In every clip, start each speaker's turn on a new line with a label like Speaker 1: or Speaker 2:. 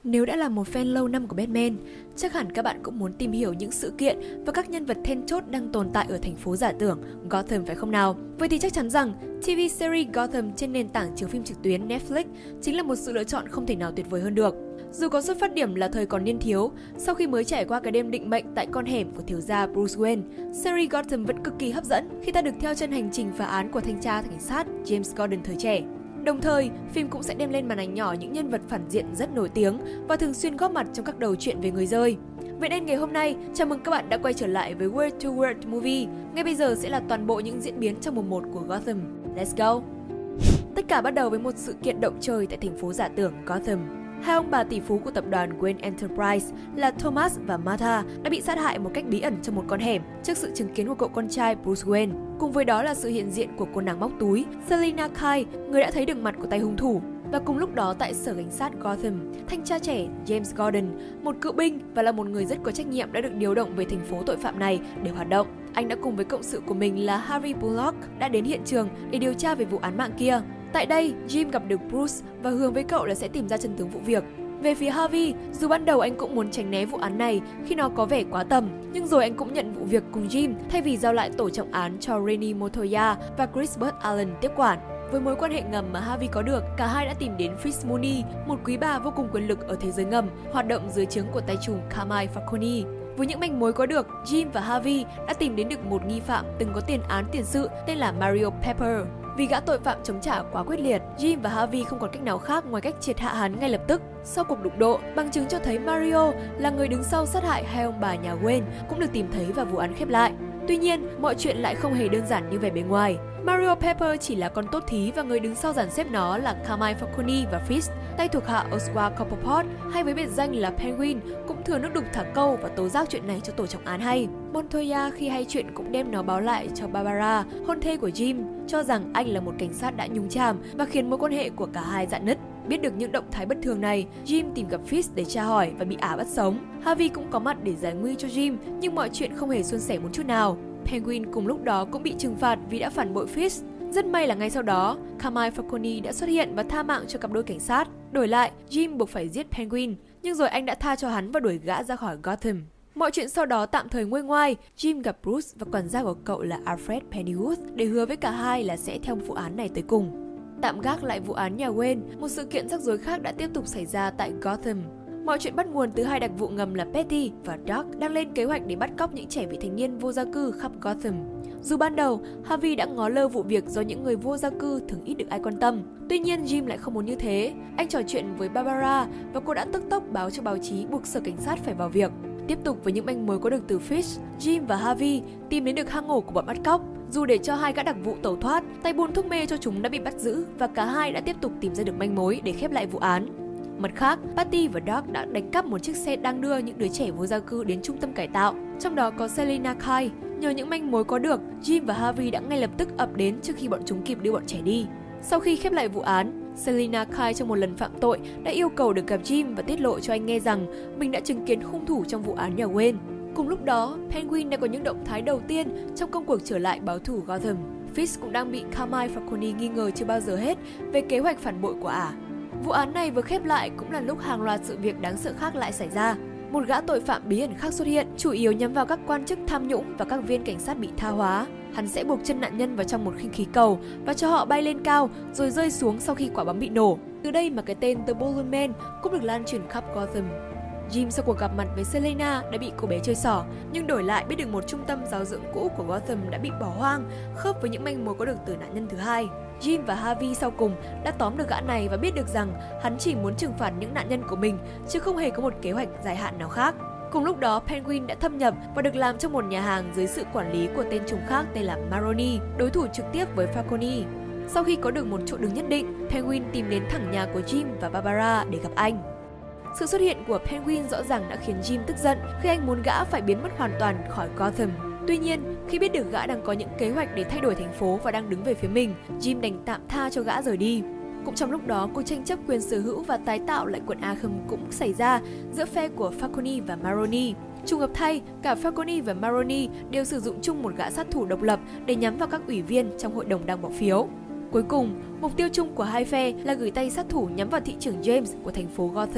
Speaker 1: Nếu đã là một fan lâu năm của Batman, chắc hẳn các bạn cũng muốn tìm hiểu những sự kiện và các nhân vật then chốt đang tồn tại ở thành phố giả tưởng Gotham phải không nào? Vậy thì chắc chắn rằng TV series Gotham trên nền tảng chiếu phim trực tuyến Netflix chính là một sự lựa chọn không thể nào tuyệt vời hơn được. Dù có xuất phát điểm là thời còn niên thiếu, sau khi mới trải qua cái đêm định mệnh tại con hẻm của thiếu gia Bruce Wayne, series Gotham vẫn cực kỳ hấp dẫn khi ta được theo chân hành trình phá án của thanh tra cảnh sát James Gordon thời trẻ. Đồng thời, phim cũng sẽ đem lên màn ảnh nhỏ những nhân vật phản diện rất nổi tiếng và thường xuyên góp mặt trong các đầu truyện về người dơi. Vậy nên ngày hôm nay, chào mừng các bạn đã quay trở lại với Word to Word Movie. Ngay bây giờ sẽ là toàn bộ những diễn biến trong mùa 1 của Gotham. Let's go! Tất cả bắt đầu với một sự kiện động trời tại thành phố giả tưởng Gotham. Hai ông bà tỷ phú của tập đoàn Wayne Enterprise là Thomas và Martha đã bị sát hại một cách bí ẩn trong một con hẻm trước sự chứng kiến của cậu con trai Bruce Wayne. Cùng với đó là sự hiện diện của cô nàng móc túi Selina Kyle, người đã thấy được mặt của tay hung thủ. Và cùng lúc đó tại sở cảnh sát Gotham, thanh tra trẻ James Gordon, một cựu binh và là một người rất có trách nhiệm đã được điều động về thành phố tội phạm này để hoạt động. Anh đã cùng với cộng sự của mình là Harry Bullock đã đến hiện trường để điều tra về vụ án mạng kia. Tại đây, Jim gặp được Bruce và hứa với cậu là sẽ tìm ra chân tướng vụ việc. Về phía Harvey, dù ban đầu anh cũng muốn tránh né vụ án này khi nó có vẻ quá tầm, nhưng rồi anh cũng nhận vụ việc cùng Jim thay vì giao lại tổ trọng án cho Rennie Montoya và Christopher Allen tiếp quản. Với mối quan hệ ngầm mà Harvey có được, cả hai đã tìm đến Fritz Mooney, một quý bà vô cùng quyền lực ở thế giới ngầm, hoạt động dưới trướng của tay trùm Carmine Falcone. Với những manh mối có được, Jim và Harvey đã tìm đến được một nghi phạm từng có tiền án tiền sự tên là Mario Pepper. Vì gã tội phạm chống trả quá quyết liệt, Jim và Harvey không còn cách nào khác ngoài cách triệt hạ hắn ngay lập tức. Sau cuộc đụng độ, bằng chứng cho thấy Mario là người đứng sau sát hại hai ông bà nhà Wayne cũng được tìm thấy và vụ án khép lại. Tuy nhiên, mọi chuyện lại không hề đơn giản như vẻ bề ngoài. Mario Pepper chỉ là con tốt thí và người đứng sau dàn xếp nó là Carmine Falcone và Fist, tay thuộc hạ Oswald Cobblepot, hay với biệt danh là Penguin, cũng thừa nước đục thả câu và tố giác chuyện này cho tổ trọng án hay. Montoya khi hay chuyện cũng đem nó báo lại cho Barbara, hôn thê của Jim, cho rằng anh là một cảnh sát đã nhúng chàm và khiến mối quan hệ của cả hai rạn nứt. Biết được những động thái bất thường này, Jim tìm gặp Fist để tra hỏi và bị ả bắt sống. Harvey cũng có mặt để giải nguy cho Jim, nhưng mọi chuyện không hề suôn sẻ một chút nào. Penguin cùng lúc đó cũng bị trừng phạt vì đã phản bội Fist. Rất may là ngay sau đó, Carmine Falcone đã xuất hiện và tha mạng cho cặp đôi cảnh sát. Đổi lại, Jim buộc phải giết Penguin, nhưng rồi anh đã tha cho hắn và đuổi gã ra khỏi Gotham. Mọi chuyện sau đó tạm thời nguôi ngoai, Jim gặp Bruce và quản gia của cậu là Alfred Pennyworth để hứa với cả hai là sẽ theo vụ án này tới cùng. Tạm gác lại vụ án nhà Wayne, một sự kiện rắc rối khác đã tiếp tục xảy ra tại Gotham. Mọi chuyện bắt nguồn từ hai đặc vụ ngầm là Petty và Doug đang lên kế hoạch để bắt cóc những trẻ vị thành niên vô gia cư khắp Gotham. Dù ban đầu, Harvey đã ngó lơ vụ việc do những người vô gia cư thường ít được ai quan tâm. Tuy nhiên, Jim lại không muốn như thế. Anh trò chuyện với Barbara và cô đã tức tốc báo cho báo chí buộc sở cảnh sát phải vào việc. Tiếp tục với những manh mối có được từ Fish, Jim và Harvey tìm đến được hang ổ của bọn bắt cóc. Dù để cho hai gã đặc vụ tẩu thoát, tay buôn thuốc mê cho chúng đã bị bắt giữ và cả hai đã tiếp tục tìm ra được manh mối để khép lại vụ án. Mặt khác, Patty và Doug đã đánh cắp một chiếc xe đang đưa những đứa trẻ vô gia cư đến trung tâm cải tạo, trong đó có Selina Kyle. Nhờ những manh mối có được, Jim và Harvey đã ngay lập tức ập đến trước khi bọn chúng kịp đưa bọn trẻ đi. Sau khi khép lại vụ án, Selina Kyle trong một lần phạm tội đã yêu cầu được gặp Jim và tiết lộ cho anh nghe rằng mình đã chứng kiến hung thủ trong vụ án nhà Wayne. Cùng lúc đó, Penguin đã có những động thái đầu tiên trong công cuộc trở lại báo thù Gotham. Fist cũng đang bị Carmine Falcone nghi ngờ chưa bao giờ hết về kế hoạch phản bội của ả. Vụ án này vừa khép lại cũng là lúc hàng loạt sự việc đáng sợ khác lại xảy ra. Một gã tội phạm bí ẩn khác xuất hiện, chủ yếu nhắm vào các quan chức tham nhũng và các viên cảnh sát bị tha hóa. Hắn sẽ buộc chân nạn nhân vào trong một khinh khí cầu và cho họ bay lên cao rồi rơi xuống sau khi quả bom bị nổ. Từ đây mà cái tên The Balloon Man cũng được lan truyền khắp Gotham. Jim sau cuộc gặp mặt với Selena đã bị cô bé chơi xỏ, nhưng đổi lại biết được một trung tâm giáo dưỡng cũ của Gotham đã bị bỏ hoang, khớp với những manh mối có được từ nạn nhân thứ hai. Jim và Harvey sau cùng đã tóm được gã này và biết được rằng hắn chỉ muốn trừng phạt những nạn nhân của mình, chứ không hề có một kế hoạch dài hạn nào khác. Cùng lúc đó, Penguin đã thâm nhập và được làm trong một nhà hàng dưới sự quản lý của tên trùm khác tên là Maroni, đối thủ trực tiếp với Falcone. Sau khi có được một chỗ đứng nhất định, Penguin tìm đến thẳng nhà của Jim và Barbara để gặp anh. Sự xuất hiện của Penguin rõ ràng đã khiến Jim tức giận khi anh muốn gã phải biến mất hoàn toàn khỏi Gotham. Tuy nhiên, khi biết được gã đang có những kế hoạch để thay đổi thành phố và đang đứng về phía mình, Jim đành tạm tha cho gã rời đi. Cũng trong lúc đó, cuộc tranh chấp quyền sở hữu và tái tạo lại quận Arkham cũng xảy ra giữa phe của Falcone và Maroni. Trùng hợp thay, cả Falcone và Maroni đều sử dụng chung một gã sát thủ độc lập để nhắm vào các ủy viên trong hội đồng đang bỏ phiếu. Cuối cùng, mục tiêu chung của hai phe là gửi tay sát thủ nhắm vào thị trưởng James của thành phố Gotham.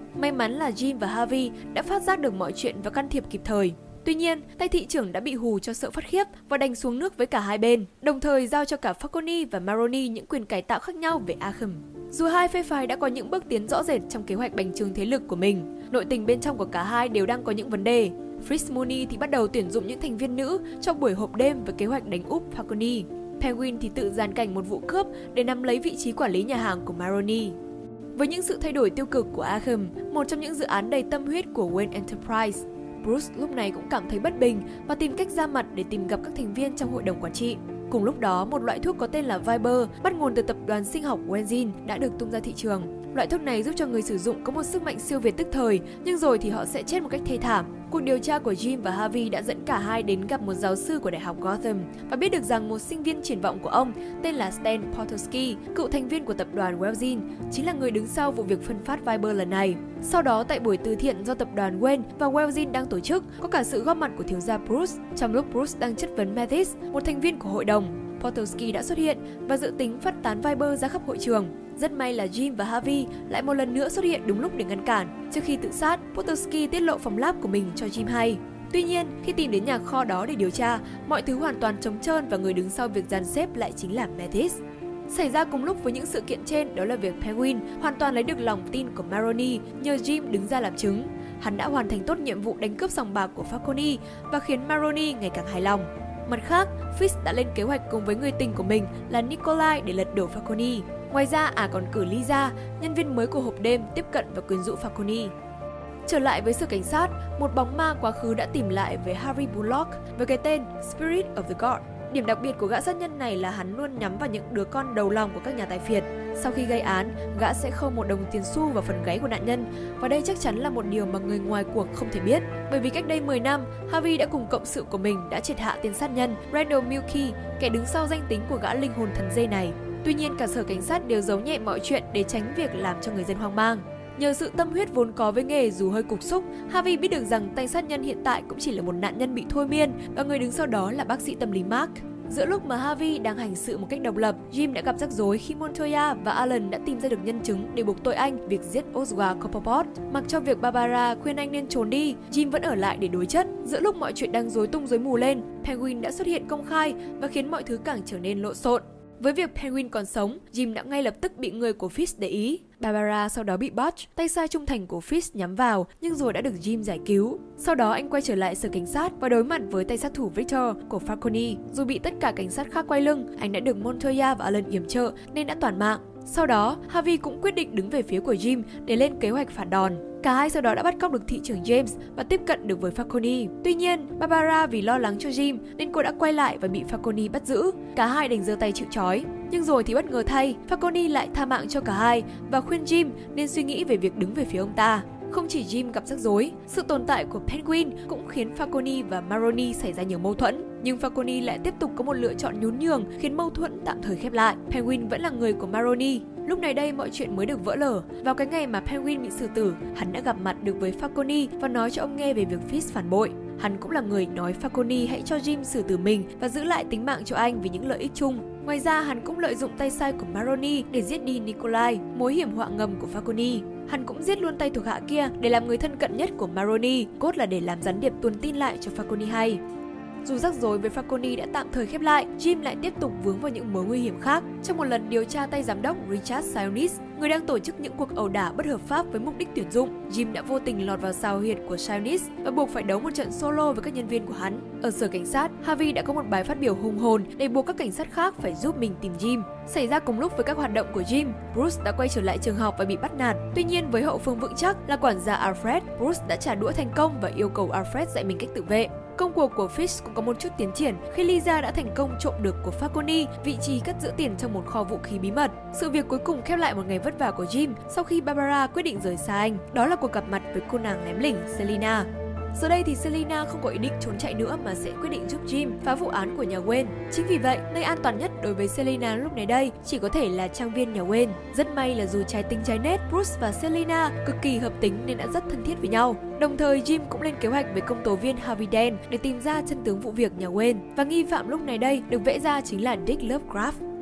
Speaker 1: May mắn là Jim và Harvey đã phát giác được mọi chuyện và can thiệp kịp thời. Tuy nhiên, tay thị trưởng đã bị hù cho sợ phát khiếp và đành xuống nước với cả hai bên, đồng thời giao cho cả Falcone và Maroni những quyền cải tạo khác nhau về Arkham. Dù hai phe phái đã có những bước tiến rõ rệt trong kế hoạch bành trướng thế lực của mình, nội tình bên trong của cả hai đều đang có những vấn đề. Fritz Mooney thì bắt đầu tuyển dụng những thành viên nữ trong buổi họp đêm với kế hoạch đánh úp Falcone. Penguin thì tự dàn cảnh một vụ cướp để nắm lấy vị trí quản lý nhà hàng của Maroni. Với những sự thay đổi tiêu cực của Arkham, một trong những dự án đầy tâm huyết của Wayne Enterprise, Bruce lúc này cũng cảm thấy bất bình và tìm cách ra mặt để tìm gặp các thành viên trong hội đồng quản trị. Cùng lúc đó, một loại thuốc có tên là Viper, bắt nguồn từ tập đoàn sinh học Wenzin đã được tung ra thị trường. Loại thuốc này giúp cho người sử dụng có một sức mạnh siêu việt tức thời, nhưng rồi thì họ sẽ chết một cách thê thảm. Cuộc điều tra của Jim và Harvey đã dẫn cả hai đến gặp một giáo sư của Đại học Gotham và biết được rằng một sinh viên triển vọng của ông tên là Stan Potosky, cựu thành viên của tập đoàn Wenzin, chính là người đứng sau vụ việc phân phát Viper lần này. Sau đó, tại buổi từ thiện do tập đoàn Wayne và Wenzin đang tổ chức, có cả sự góp mặt của thiếu gia Bruce. Trong lúc Bruce đang chất vấn Mathis, một thành viên của hội đồng, Potosky đã xuất hiện và dự tính phát tán Viper ra khắp hội trường. Rất may là Jim và Harvey lại một lần nữa xuất hiện đúng lúc để ngăn cản. Trước khi tự sát, Potosky tiết lộ phòng lab của mình cho Jim hay. Tuy nhiên, khi tìm đến nhà kho đó để điều tra, mọi thứ hoàn toàn trống trơn và người đứng sau việc dàn xếp lại chính là Mathis. Xảy ra cùng lúc với những sự kiện trên đó là việc Penguin hoàn toàn lấy được lòng tin của Maroni nhờ Jim đứng ra làm chứng. Hắn đã hoàn thành tốt nhiệm vụ đánh cướp sòng bạc của Falcone và khiến Maroni ngày càng hài lòng. Mặt khác, Fitz đã lên kế hoạch cùng với người tình của mình là Nikolai để lật đổ Falcone. Ngoài ra, còn cử Lisa, nhân viên mới của hộp đêm, tiếp cận và quyến rũ Falcone. Trở lại với sở cảnh sát, một bóng ma quá khứ đã tìm lại với Harry Bullock với cái tên Spirit of the God. Điểm đặc biệt của gã sát nhân này là hắn luôn nhắm vào những đứa con đầu lòng của các nhà tài phiệt. Sau khi gây án, gã sẽ khâu một đồng tiền xu vào phần gáy của nạn nhân, và đây chắc chắn là một điều mà người ngoài cuộc không thể biết. Bởi vì cách đây 10 năm, Harvey đã cùng cộng sự của mình đã triệt hạ tên sát nhân Randall Milky, kẻ đứng sau danh tính của gã linh hồn thần dây này. Tuy nhiên, cả sở cảnh sát đều giấu nhẹ mọi chuyện để tránh việc làm cho người dân hoang mang. Nhờ sự tâm huyết vốn có với nghề dù hơi cục xúc, Harvey biết được rằng tay sát nhân hiện tại cũng chỉ là một nạn nhân bị thôi miên và người đứng sau đó là bác sĩ tâm lý Mark. Giữa lúc mà Harvey đang hành sự một cách độc lập, Jim đã gặp rắc rối khi Montoya và Alan đã tìm ra được nhân chứng để buộc tội anh việc giết Oswald Cobblepot. Mặc cho việc Barbara khuyên anh nên trốn đi, Jim vẫn ở lại để đối chất. Giữa lúc mọi chuyện đang rối tung rối mù lên, Penguin đã xuất hiện công khai và khiến mọi thứ càng trở nên lộn xộn. Với việc Penguin còn sống, Jim đã ngay lập tức bị người của Fitz để ý. Barbara sau đó bị Butch, tay sai trung thành của Fitz nhắm vào, nhưng rồi đã được Jim giải cứu. Sau đó anh quay trở lại sở cảnh sát và đối mặt với tay sát thủ Victor của Falcone. Dù bị tất cả cảnh sát khác quay lưng, anh đã được Montoya và Alan yểm trợ nên đã toàn mạng. Sau đó, Harvey cũng quyết định đứng về phía của Jim để lên kế hoạch phản đòn. Cả hai sau đó đã bắt cóc được thị trưởng James và tiếp cận được với Falcone. Tuy nhiên, Barbara vì lo lắng cho Jim nên cô đã quay lại và bị Falcone bắt giữ. Cả hai đành giơ tay chịu trói. Nhưng rồi thì bất ngờ thay, Falcone lại tha mạng cho cả hai và khuyên Jim nên suy nghĩ về việc đứng về phía ông ta. Không chỉ Jim gặp rắc rối, sự tồn tại của Penguin cũng khiến Falcone và Maroni xảy ra nhiều mâu thuẫn. Nhưng Falcone lại tiếp tục có một lựa chọn nhún nhường khiến mâu thuẫn tạm thời khép lại. Penguin vẫn là người của Maroni. Lúc này đây mọi chuyện mới được vỡ lở. Vào cái ngày mà Penguin bị xử tử, hắn đã gặp mặt được với Falcone và nói cho ông nghe về việc Fitz phản bội. Hắn cũng là người nói Falcone hãy cho Jim xử tử mình và giữ lại tính mạng cho anh vì những lợi ích chung. Ngoài ra, hắn cũng lợi dụng tay sai của Maroni để giết đi Nikolai, mối hiểm họa ngầm của Falcone. Hắn cũng giết luôn tay thuộc hạ kia để làm người thân cận nhất của Maroni, cốt là để làm gián điệp tuồn tin lại cho Falcone hay. Dù rắc rối với Falcone đã tạm thời khép lại, Jim lại tiếp tục vướng vào những mối nguy hiểm khác. Trong một lần điều tra tay giám đốc Richard Sionis, người đang tổ chức những cuộc ẩu đả bất hợp pháp với mục đích tuyển dụng, Jim đã vô tình lọt vào sào huyệt của Sionis và buộc phải đấu một trận solo với các nhân viên của hắn. Ở sở cảnh sát, Harvey đã có một bài phát biểu hùng hồn để buộc các cảnh sát khác phải giúp mình tìm Jim. Xảy ra cùng lúc với các hoạt động của Jim, Bruce đã quay trở lại trường học và bị bắt nạt. Tuy nhiên, với hậu phương vững chắc là quản gia Alfred, Bruce đã trả đũa thành công và yêu cầu Alfred dạy mình cách tự vệ. Công cuộc của Fitz cũng có một chút tiến triển khi Lisa đã thành công trộm được của Falcone vị trí cất giữ tiền trong một kho vũ khí bí mật. Sự việc cuối cùng khép lại một ngày vất vả của Jim sau khi Barbara quyết định rời xa anh. Đó là cuộc gặp mặt với cô nàng lém lỉnh Selina. Giờ đây thì Selina không có ý định trốn chạy nữa mà sẽ quyết định giúp Jim phá vụ án của nhà Wayne. Chính vì vậy, nơi an toàn nhất đối với Selina lúc này đây chỉ có thể là trang viên nhà Wayne. Rất may là dù trái tính trái nét, Bruce và Selina cực kỳ hợp tính nên đã rất thân thiết với nhau. Đồng thời, Jim cũng lên kế hoạch với công tố viên Harvey Dent để tìm ra chân tướng vụ việc nhà Wayne. Và nghi phạm lúc này đây được vẽ ra chính là Dick Lovecraft.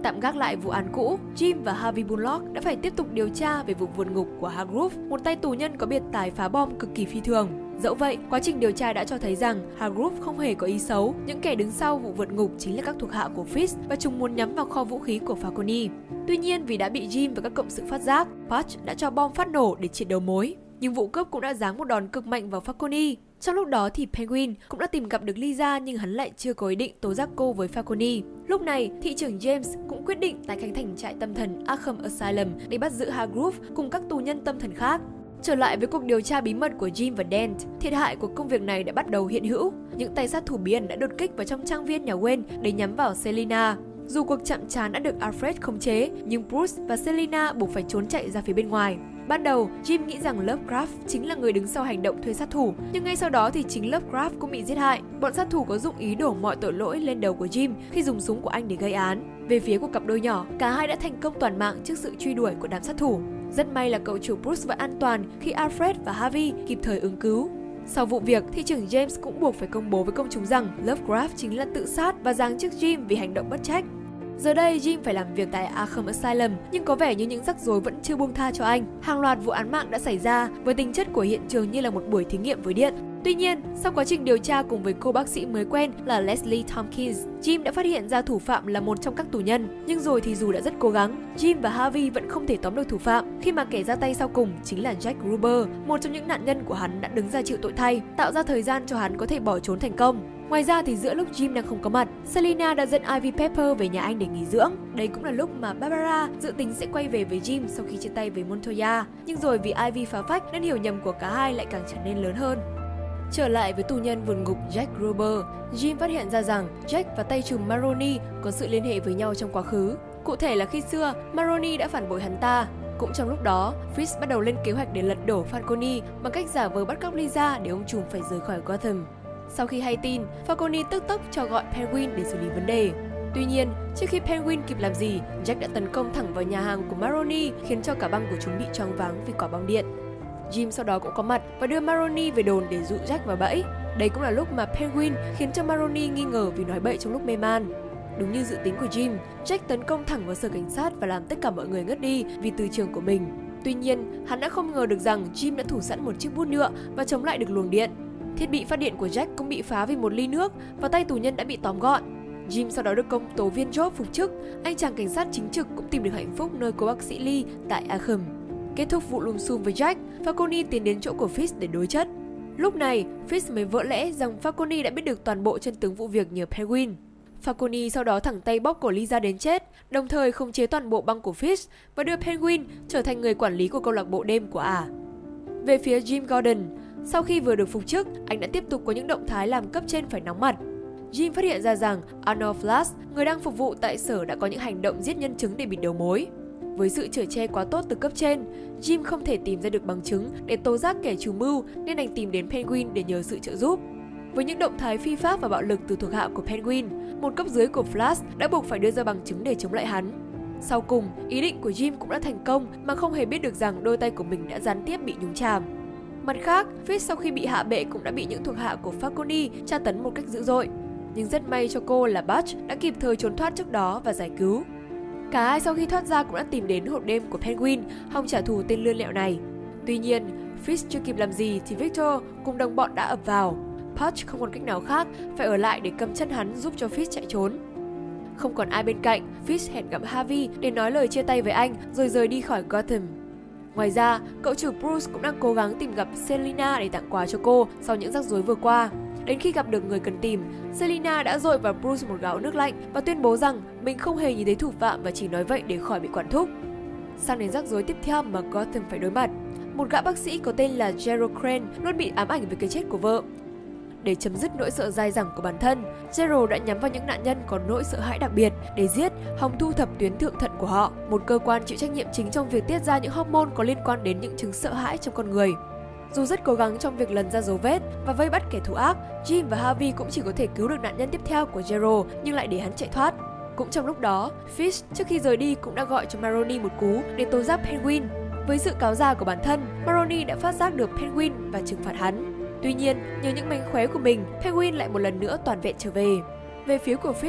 Speaker 1: tạm gác lại vụ án cũ, Jim và Harvey Bullock đã phải tiếp tục điều tra về vụ vượt ngục của Hargrove, một tay tù nhân có biệt tài phá bom cực kỳ phi thường. Dẫu vậy, quá trình điều tra đã cho thấy rằng Hargrove không hề có ý xấu, những kẻ đứng sau vụ vượt ngục chính là các thuộc hạ của Fisk và chúng muốn nhắm vào kho vũ khí của Falcone. Tuy nhiên, vì đã bị Jim và các cộng sự phát giác, Patch đã cho bom phát nổ để triệt đầu mối. Nhưng vụ cướp cũng đã giáng một đòn cực mạnh vào Falcone. Trong lúc đó thì Penguin cũng đã tìm gặp được Lisa nhưng hắn lại chưa có ý định tố giác cô với Falcone. Lúc này, thị trưởng James cũng quyết định tái khánh thành trại tâm thần Arkham Asylum để bắt giữ Hargrove cùng các tù nhân tâm thần khác. Trở lại với cuộc điều tra bí mật của Jim và Dent, thiệt hại của công việc này đã bắt đầu hiện hữu. Những tay sát thủ bí ẩn đã đột kích vào trong trang viên nhà Wayne để nhắm vào Selina. Dù cuộc chạm trán đã được Alfred khống chế, nhưng Bruce và Selina buộc phải trốn chạy ra phía bên ngoài. Ban đầu, Jim nghĩ rằng Lovecraft chính là người đứng sau hành động thuê sát thủ, nhưng ngay sau đó thì chính Lovecraft cũng bị giết hại. Bọn sát thủ có dụng ý đổ mọi tội lỗi lên đầu của Jim khi dùng súng của anh để gây án. Về phía của cặp đôi nhỏ, cả hai đã thành công toàn mạng trước sự truy đuổi của đám sát thủ. Rất may là cậu chủ Bruce vẫn an toàn khi Alfred và Harvey kịp thời ứng cứu. Sau vụ việc, thị trưởng James cũng buộc phải công bố với công chúng rằng Lovecraft chính là tự sát và giáng chức Jim vì hành động bất trách. Giờ đây, Jim phải làm việc tại Arkham Asylum, nhưng có vẻ như những rắc rối vẫn chưa buông tha cho anh. Hàng loạt vụ án mạng đã xảy ra, với tính chất của hiện trường như là một buổi thí nghiệm với điện. Tuy nhiên, sau quá trình điều tra cùng với cô bác sĩ mới quen là Leslie Tompkins, Jim đã phát hiện ra thủ phạm là một trong các tù nhân. Nhưng rồi thì dù đã rất cố gắng, Jim và Harvey vẫn không thể tóm được thủ phạm, khi mà kẻ ra tay sau cùng chính là Jack Gruber, một trong những nạn nhân của hắn đã đứng ra chịu tội thay, tạo ra thời gian cho hắn có thể bỏ trốn thành công. Ngoài ra thì giữa lúc Jim đang không có mặt, Selina đã dẫn Ivy Pepper về nhà anh để nghỉ dưỡng. Đây cũng là lúc mà Barbara dự tính sẽ quay về với Jim sau khi chia tay với Montoya. Nhưng rồi vì Ivy phá phách nên hiểu nhầm của cả hai lại càng trở nên lớn hơn. Trở lại với tù nhân vượt ngục Jack Gruber, Jim phát hiện ra rằng Jack và tay trùm Maroni có sự liên hệ với nhau trong quá khứ. Cụ thể là khi xưa, Maroni đã phản bội hắn ta. Cũng trong lúc đó, Fisk bắt đầu lên kế hoạch để lật đổ Falcone bằng cách giả vờ bắt cóc Lisa để ông trùm phải rời khỏi Gotham. Sau khi hay tin, Falcone tức tốc cho gọi Penguin để xử lý vấn đề. Tuy nhiên, trước khi Penguin kịp làm gì, Jack đã tấn công thẳng vào nhà hàng của Maroni, khiến cho cả băng của chúng bị choáng váng vì quả bom điện. Jim sau đó cũng có mặt và đưa Maroni về đồn để dụ Jack vào bẫy. Đây cũng là lúc mà Penguin khiến cho Maroni nghi ngờ vì nói bậy trong lúc mê man. Đúng như dự tính của Jim, Jack tấn công thẳng vào sở cảnh sát và làm tất cả mọi người ngất đi vì từ trường của mình. Tuy nhiên, hắn đã không ngờ được rằng Jim đã thủ sẵn một chiếc bút nhựa và chống lại được luồng điện. Thiết bị phát điện của Jack cũng bị phá vì một ly nước và tay tù nhân đã bị tóm gọn. Jim sau đó được công tố viên Job phục chức, anh chàng cảnh sát chính trực cũng tìm được hạnh phúc nơi cô bác sĩ Lee tại Arkham. Kết thúc vụ lùm xùm với Jack, Falcone tiến đến chỗ của Fisk để đối chất. Lúc này, Fisk mới vỡ lẽ rằng Falcone đã biết được toàn bộ chân tướng vụ việc nhờ Penguin. Falcone sau đó thẳng tay bóp cổ Lisa đến chết, đồng thời khống chế toàn bộ băng của Fisk và đưa Penguin trở thành người quản lý của câu lạc bộ đêm của ả. Về phía Jim Gordon, sau khi vừa được phục chức, anh đã tiếp tục có những động thái làm cấp trên phải nóng mặt. Jim phát hiện ra rằng Arnold Flash, người đang phục vụ tại sở, đã có những hành động giết nhân chứng để bịt đầu mối. Với sự chở che quá tốt từ cấp trên, Jim không thể tìm ra được bằng chứng để tố giác kẻ chủ mưu nên anh tìm đến Penguin để nhờ sự trợ giúp. Với những động thái phi pháp và bạo lực từ thuộc hạ của Penguin, một cấp dưới của Flash đã buộc phải đưa ra bằng chứng để chống lại hắn. Sau cùng, ý định của Jim cũng đã thành công mà không hề biết được rằng đôi tay của mình đã gián tiếp bị nhúng chàm. Mặt khác, Fisk sau khi bị hạ bệ cũng đã bị những thuộc hạ của Falcone tra tấn một cách dữ dội. Nhưng rất may cho cô là Butch đã kịp thời trốn thoát trước đó và giải cứu. Cả hai sau khi thoát ra cũng đã tìm đến hộp đêm của Penguin, hòng trả thù tên lươn lẹo này. Tuy nhiên, Fisk chưa kịp làm gì thì Victor cùng đồng bọn đã ập vào. Butch không còn cách nào khác, phải ở lại để cầm chân hắn giúp cho Fisk chạy trốn. Không còn ai bên cạnh, Fisk hẹn gặp Harvey để nói lời chia tay với anh rồi rời đi khỏi Gotham. Ngoài ra, cậu chủ Bruce cũng đang cố gắng tìm gặp Selina để tặng quà cho cô sau những rắc rối vừa qua. Đến khi gặp được người cần tìm, Selina đã dội vào Bruce một gáo nước lạnh và tuyên bố rằng mình không hề nhìn thấy thủ phạm và chỉ nói vậy để khỏi bị quản thúc. Sang đến rắc rối tiếp theo mà Gotham phải đối mặt, một gã bác sĩ có tên là Gerald Crane luôn bị ám ảnh về cái chết của vợ. Để chấm dứt nỗi sợ dai dẳng của bản thân, Gerald đã nhắm vào những nạn nhân có nỗi sợ hãi đặc biệt để giết, hòng thu thập tuyến thượng thận của họ, một cơ quan chịu trách nhiệm chính trong việc tiết ra những hormone có liên quan đến những chứng sợ hãi trong con người. Dù rất cố gắng trong việc lần ra dấu vết và vây bắt kẻ thù ác, Jim và Harvey cũng chỉ có thể cứu được nạn nhân tiếp theo của Gerald nhưng lại để hắn chạy thoát. Cũng trong lúc đó, Fisk trước khi rời đi cũng đã gọi cho Maroni một cú để tố giác Penguin. Với sự cáo già của bản thân, Maroni đã phát giác được Penguin và trừng phạt hắn. Tuy nhiên, nhờ những mánh khóe của mình, Penguin lại một lần nữa toàn vẹn trở về. Về phía của Fisk,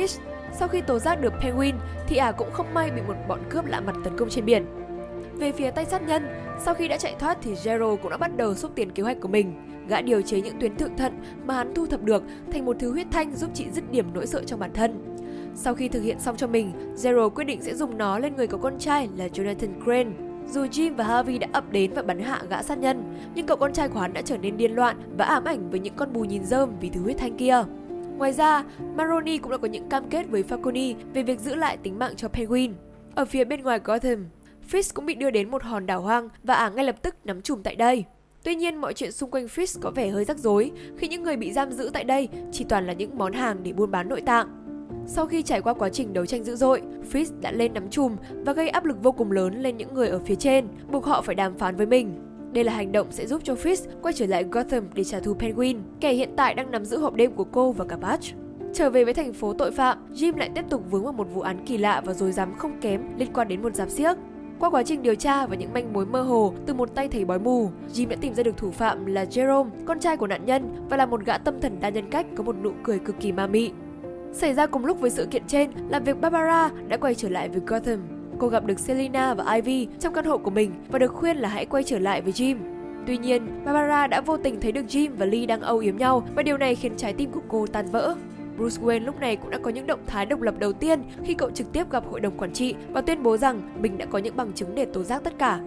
Speaker 1: Sau khi tố giác được Penguin thì ả cũng không may bị một bọn cướp lạ mặt tấn công trên biển. Về phía tay sát nhân, sau khi đã chạy thoát thì Gerald cũng đã bắt đầu xúc tiến kế hoạch của mình. Gã điều chế những tuyến thượng thận mà hắn thu thập được thành một thứ huyết thanh giúp chị dứt điểm nỗi sợ trong bản thân. Sau khi thực hiện xong cho mình, Gerald quyết định sẽ dùng nó lên người của con trai là Jonathan Crane. Dù Jim và Harvey đã ập đến và bắn hạ gã sát nhân, nhưng cậu con trai của hắn đã trở nên điên loạn và ám ảnh với những con bù nhìn rơm vì thứ huyết thanh kia. Ngoài ra, Maroni cũng đã có những cam kết với Falcone về việc giữ lại tính mạng cho Penguin. Ở phía bên ngoài Gotham, Fisk cũng bị đưa đến một hòn đảo hoang và ả ngay lập tức nắm trùm tại đây. Tuy nhiên, mọi chuyện xung quanh Fisk có vẻ hơi rắc rối khi những người bị giam giữ tại đây chỉ toàn là những món hàng để buôn bán nội tạng. Sau khi trải qua quá trình đấu tranh dữ dội, Fisk đã lên nắm trùm và gây áp lực vô cùng lớn lên những người ở phía trên, buộc họ phải đàm phán với mình. Đây là hành động sẽ giúp cho Fisk quay trở lại Gotham để trả thù Penguin, kẻ hiện tại đang nắm giữ hộp đêm của cô và cả Batch. Trở về với thành phố tội phạm, Jim lại tiếp tục vướng vào một vụ án kỳ lạ và rối rắm không kém liên quan đến một rạp xiếc. Qua quá trình điều tra và những manh mối mơ hồ từ một tay thầy bói mù, Jim đã tìm ra được thủ phạm là Jerome, con trai của nạn nhân, và là một gã tâm thần đa nhân cách có một nụ cười cực kỳ ma mị. Xảy ra cùng lúc với sự kiện trên là việc Barbara đã quay trở lại với Gotham. Cô gặp được Selina và Ivy trong căn hộ của mình và được khuyên là hãy quay trở lại với Jim. Tuy nhiên, Barbara đã vô tình thấy được Jim và Lee đang âu yếm nhau và điều này khiến trái tim của cô tan vỡ. Bruce Wayne lúc này cũng đã có những động thái độc lập đầu tiên khi cậu trực tiếp gặp hội đồng quản trị và tuyên bố rằng mình đã có những bằng chứng để tố giác tất cả.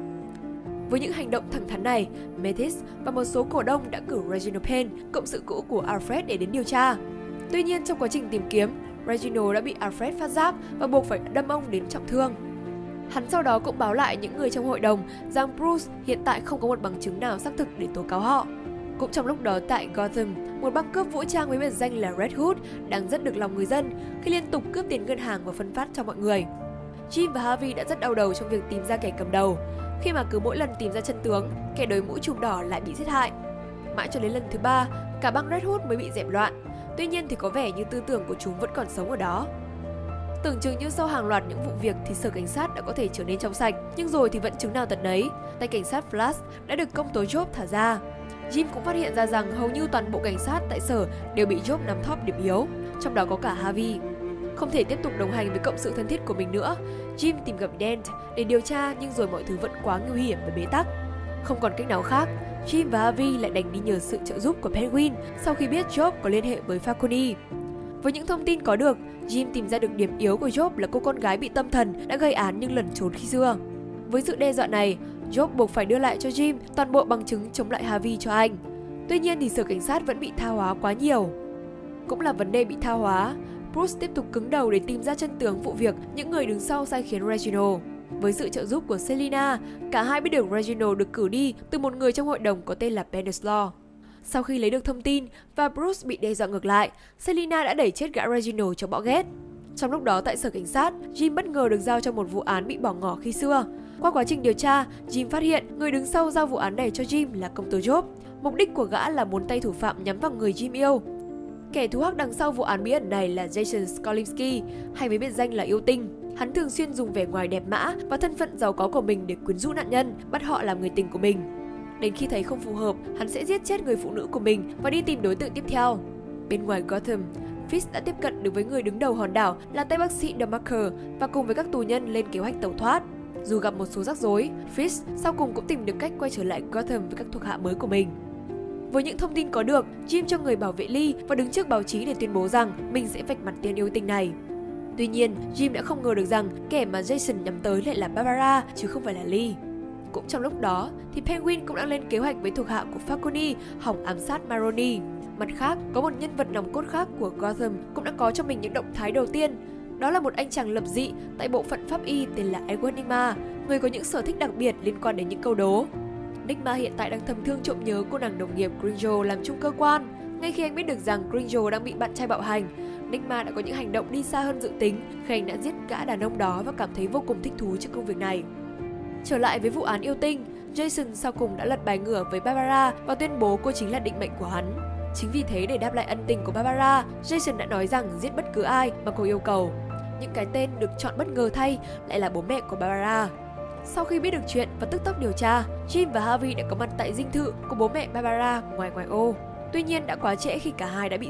Speaker 1: Với những hành động thẳng thắn này, Mathis và một số cổ đông đã cử Reginald Payne, cộng sự cũ của Alfred để đến điều tra. Tuy nhiên, trong quá trình tìm kiếm, Reginald đã bị Alfred phát giác và buộc phải đâm ông đến trọng thương. Hắn sau đó cũng báo lại những người trong hội đồng rằng Bruce hiện tại không có một bằng chứng nào xác thực để tố cáo họ. Cũng trong lúc đó tại Gotham, một băng cướp vũ trang với biệt danh là Red Hood đang rất được lòng người dân khi liên tục cướp tiền ngân hàng và phân phát cho mọi người. Jim và Harvey đã rất đau đầu trong việc tìm ra kẻ cầm đầu, khi mà cứ mỗi lần tìm ra chân tướng, kẻ đội mũ trùm đỏ lại bị giết hại. Mãi cho đến lần thứ 3, cả băng Red Hood mới bị dẹp loạn. Tuy nhiên thì có vẻ như tư tưởng của chúng vẫn còn sống ở đó. Tưởng chừng như sau hàng loạt những vụ việc thì sở cảnh sát đã có thể trở nên trong sạch, nhưng rồi thì vẫn chứng nào tật nấy. Tay cảnh sát Flash đã được công tố Job thả ra. Jim cũng phát hiện ra rằng hầu như toàn bộ cảnh sát tại sở đều bị Job nắm thóp điểm yếu, trong đó có cả Harvey. Không thể tiếp tục đồng hành với cộng sự thân thiết của mình nữa, Jim tìm gặp Dent để điều tra, nhưng rồi mọi thứ vẫn quá nguy hiểm và bế tắc. Không còn cách nào khác, Jim và Harvey lại đành đi nhờ sự trợ giúp của Penguin sau khi biết Job có liên hệ với Falcone. Với những thông tin có được, Jim tìm ra được điểm yếu của Job là cô con gái bị tâm thần đã gây án nhưng lẩn trốn khi xưa. Với sự đe dọa này, Job buộc phải đưa lại cho Jim toàn bộ bằng chứng chống lại Harvey cho anh. Tuy nhiên thì sở cảnh sát vẫn bị tha hóa quá nhiều. Cũng là vấn đề bị tha hóa, Bruce tiếp tục cứng đầu để tìm ra chân tướng vụ việc những người đứng sau sai khiến Reginald. Với sự trợ giúp của Selina, cả hai biết được Reginald được cử đi từ một người trong hội đồng có tên là Penslaw. Sau khi lấy được thông tin và Bruce bị đe dọa ngược lại, Selina đã đẩy chết gã Reginald cho bõ ghét. Trong lúc đó tại sở cảnh sát, Jim bất ngờ được giao cho một vụ án bị bỏ ngỏ khi xưa. Qua quá trình điều tra, Jim phát hiện người đứng sau giao vụ án này cho Jim là công tố Job. Mục đích của gã là muốn tay thủ phạm nhắm vào người Jim yêu. Kẻ thú hắc đằng sau vụ án bí ẩn này là Jason Skolimsky, hay với biệt danh là yêu tinh. Hắn thường xuyên dùng vẻ ngoài đẹp mã và thân phận giàu có của mình để quyến rũ nạn nhân, bắt họ làm người tình của mình. Đến khi thấy không phù hợp, hắn sẽ giết chết người phụ nữ của mình và đi tìm đối tượng tiếp theo. Bên ngoài Gotham, Fisk đã tiếp cận được với người đứng đầu hòn đảo là tay bác sĩ DeMarker và cùng với các tù nhân lên kế hoạch tẩu thoát. Dù gặp một số rắc rối, Fisk sau cùng cũng tìm được cách quay trở lại Gotham với các thuộc hạ mới của mình. Với những thông tin có được, Jim cho người bảo vệ Lee và đứng trước báo chí để tuyên bố rằng mình sẽ vạch mặt tên yêu tinh này. Tuy nhiên, Jim đã không ngờ được rằng kẻ mà Jason nhắm tới lại là Barbara chứ không phải là Lee. Cũng trong lúc đó, thì Penguin cũng đang lên kế hoạch với thuộc hạ của Falcone hòng ám sát Maroni. Mặt khác, có một nhân vật nòng cốt khác của Gotham cũng đã có cho mình những động thái đầu tiên. Đó là một anh chàng lập dị tại bộ phận pháp y tên là Edward Nygma, người có những sở thích đặc biệt liên quan đến những câu đố. Nygma hiện tại đang thầm thương trộm nhớ cô nàng đồng nghiệp Gringo làm chung cơ quan. Ngay khi anh biết được rằng Gringo đang bị bạn trai bạo hành, Nygma đã có những hành động đi xa hơn dự tính khi anh đã giết gã đàn ông đó và cảm thấy vô cùng thích thú trước công việc này. Trở lại với vụ án yêu tinh, Jason sau cùng đã lật bài ngửa với Barbara và tuyên bố cô chính là định mệnh của hắn. Chính vì thế để đáp lại ân tình của Barbara, Jason đã nói rằng giết bất cứ ai mà cô yêu cầu. Những cái tên được chọn bất ngờ thay lại là bố mẹ của Barbara. Sau khi biết được chuyện và tức tốc điều tra, Jim và Harvey đã có mặt tại dinh thự của bố mẹ Barbara ngoài ô. Tuy nhiên đã quá trễ khi cả hai đã bị giết.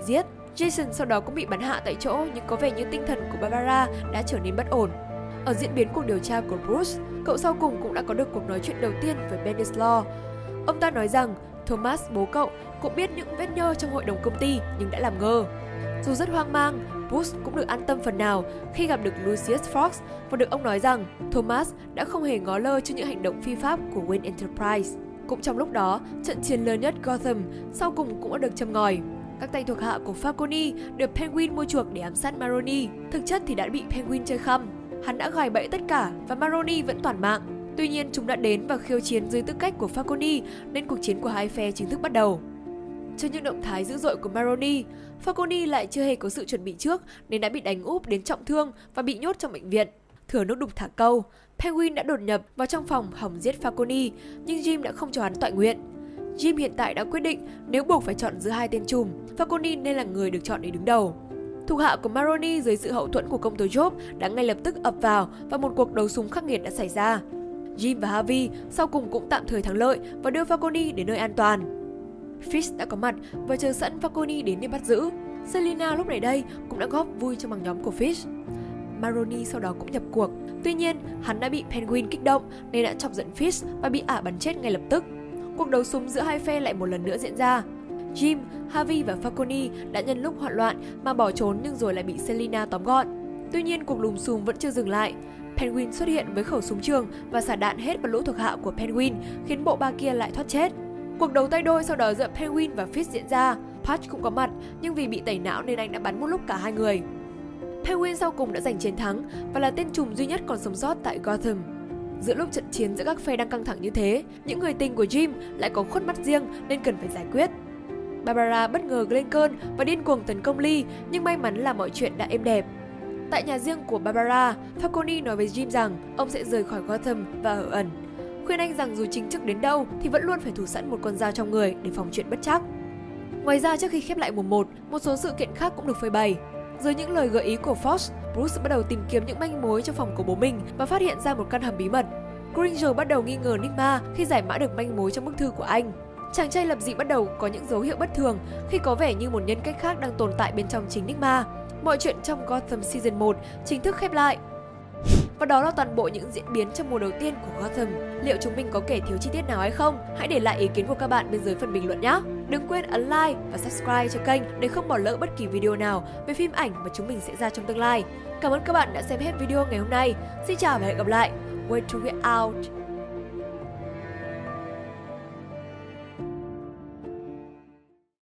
Speaker 1: Jason sau đó cũng bị bắn hạ tại chỗ, nhưng có vẻ như tinh thần của Barbara đã trở nên bất ổn. Ở diễn biến cuộc điều tra của Bruce, cậu sau cùng cũng đã có được cuộc nói chuyện đầu tiên với Bennett's Law. Ông ta nói rằng Thomas, bố cậu, cũng biết những vết nhơ trong hội đồng công ty nhưng đã làm ngơ. Dù rất hoang mang, Bruce cũng được an tâm phần nào khi gặp được Lucius Fox và được ông nói rằng Thomas đã không hề ngó lơ trước những hành động phi pháp của Wayne Enterprise. Cũng trong lúc đó, trận chiến lớn nhất Gotham sau cùng cũng đã được châm ngòi. Các tay thuộc hạ của Falcone được Penguin mua chuộc để ám sát Maroni. Thực chất thì đã bị Penguin chơi khăm. Hắn đã gài bẫy tất cả và Maroni vẫn toàn mạng. Tuy nhiên, chúng đã đến và khiêu chiến dưới tư cách của Falcone nên cuộc chiến của hai phe chính thức bắt đầu. Trước những động thái dữ dội của Maroni, Falcone lại chưa hề có sự chuẩn bị trước nên đã bị đánh úp đến trọng thương và bị nhốt trong bệnh viện. Thừa nước đục thả câu, Penguin đã đột nhập vào trong phòng hòng giết Falcone, nhưng Jim đã không cho hắn tọa nguyện. Jim hiện tại đã quyết định nếu buộc phải chọn giữa hai tên trùm, Falcone nên là người được chọn để đứng đầu. Thuộc hạ của Maroni dưới sự hậu thuẫn của công tố Job đã ngay lập tức ập vào và một cuộc đấu súng khắc nghiệt đã xảy ra. Jim và Harvey sau cùng cũng tạm thời thắng lợi và đưa Falcone đến nơi an toàn. Fish đã có mặt và chờ sẵn Falcone đến để bắt giữ. Selina lúc này đây cũng đã góp vui trong băng nhóm của Fish. Maroni sau đó cũng nhập cuộc. Tuy nhiên, hắn đã bị Penguin kích động nên đã chọc giận Fish và bị ả bắn chết ngay lập tức. Cuộc đấu súng giữa hai phe lại một lần nữa diễn ra. Jim, Harvey và Falcone đã nhân lúc hoạn loạn mà bỏ trốn nhưng rồi lại bị Selina tóm gọn. Tuy nhiên, cuộc lùm xùm vẫn chưa dừng lại. Penguin xuất hiện với khẩu súng trường và xả đạn hết vào lũ thuộc hạ của Penguin, khiến bộ ba kia lại thoát chết. Cuộc đấu tay đôi sau đó giữa Penguin và Fish diễn ra. Patch cũng có mặt, nhưng vì bị tẩy não nên anh đã bắn một lúc cả hai người. Penguin sau cùng đã giành chiến thắng và là tên trùm duy nhất còn sống sót tại Gotham. Giữa lúc trận chiến giữa các phe đang căng thẳng như thế, những người tình của Jim lại có khuất mắt riêng nên cần phải giải quyết. Barbara bất ngờ lên cơn và điên cuồng tấn công Lee, nhưng may mắn là mọi chuyện đã êm đẹp. Tại nhà riêng của Barbara, Falcone nói với Jim rằng ông sẽ rời khỏi Gotham và ở ẩn. Khuyên anh rằng dù chính trực đến đâu thì vẫn luôn phải thủ sẵn một con dao trong người để phòng chuyện bất trắc. Ngoài ra, trước khi khép lại mùa 1, một số sự kiện khác cũng được phơi bày. Dưới những lời gợi ý của Fox, Bruce bắt đầu tìm kiếm những manh mối trong phòng của bố mình và phát hiện ra một căn hầm bí mật. Granger bắt đầu nghi ngờ Nigma khi giải mã được manh mối trong bức thư của anh. Chàng trai lập dị bắt đầu có những dấu hiệu bất thường khi có vẻ như một nhân cách khác đang tồn tại bên trong chính Nigma. Mọi chuyện trong Gotham Season 1 chính thức khép lại. Và đó là toàn bộ những diễn biến trong mùa đầu tiên của Gotham. Liệu chúng mình có kể thiếu chi tiết nào hay không? Hãy để lại ý kiến của các bạn bên dưới phần bình luận nhé! Đừng quên ấn like và subscribe cho kênh để không bỏ lỡ bất kỳ video nào về phim ảnh mà chúng mình sẽ ra trong tương lai. Cảm ơn các bạn đã xem hết video ngày hôm nay. Xin chào và hẹn gặp lại! Way to get out!